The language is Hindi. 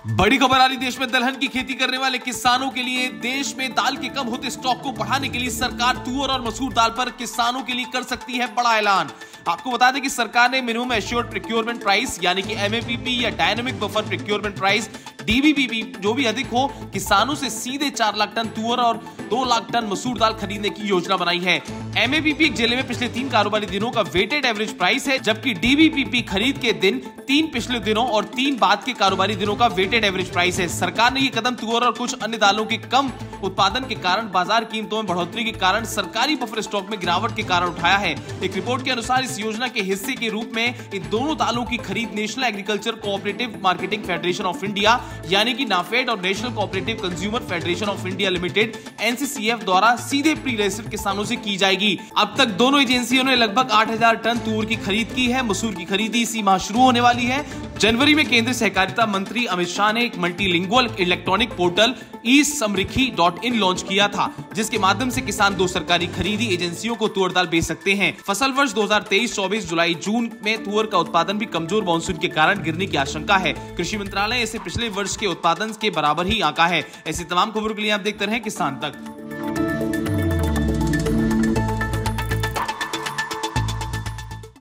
बड़ी खबर आ रही, देश में दलहन की खेती करने वाले किसानों के लिए देश में दाल के कम होते स्टॉक को बढ़ाने के लिए सरकार तुअर और मसूर दाल पर किसानों के लिए कर सकती है बड़ा ऐलान। आपको बता दें कि सरकार ने मिनिमम एश्योर्ड प्रोक्योरमेंट प्राइस यानी कि एमएपीपी या dynamic buffer procurement price DBPP जो भी अधिक हो, किसानों से सीधे 4 लाख टन तुअर और 2 लाख टन मसूर दाल खरीदने की योजना बनाई है। एमएपीपी एक जिले में पिछले 3 कारोबारी दिनों का वेटेड एवरेज प्राइस है, जबकि डीबीपीपी खरीद के दिन 3 पिछले दिनों और 3 बाद के कारोबारी दिनों का वेटेड एवरेज प्राइस है। सरकार ने ये कदम तुअर और कुछ अन्य दालों के कम उत्पादन के कारण बाजार कीमतों में बढ़ोतरी के कारण सरकारी बफर स्टॉक में गिरावट के कारण उठाया है। एक रिपोर्ट के अनुसार इस योजना के हिस्से के रूप में इन दोनों दालों की खरीद national agriculture cooperative marketing federation of India यानी कि नाफेड और national cooperative consumer federation of India limited NCCF द्वारा सीधे प्री रजिस्टर्ड किसानों से की जाएगी। अब तक दोनों एजेंसियों ने लगभग 8000 टन तुअर की खरीद की है। मसूर की खरीदी इसी माह शुरू होने वाली है। जनवरी में केंद्रीय सहकारिता मंत्री अमित शाह ने एक multilingual electronic portal e-samrikhi.in launch किया था, जिसके माध्यम से किसान 2 सरकारी खरीदी एजेंसियों को तुअर दाल बेच सकते हैं। फसल वर्ष 2023-24 जुलाई-जून में तुअर का उत्पादन भी कमजोर मानसून के कारण गिरने की आशंका है। कृषि मंत्रालय इसे पिछले वर्ष के उत्पादन के बराबर ही आंका है। ऐसी तमाम खबरों के लिए आप देखते रहें किसान तक।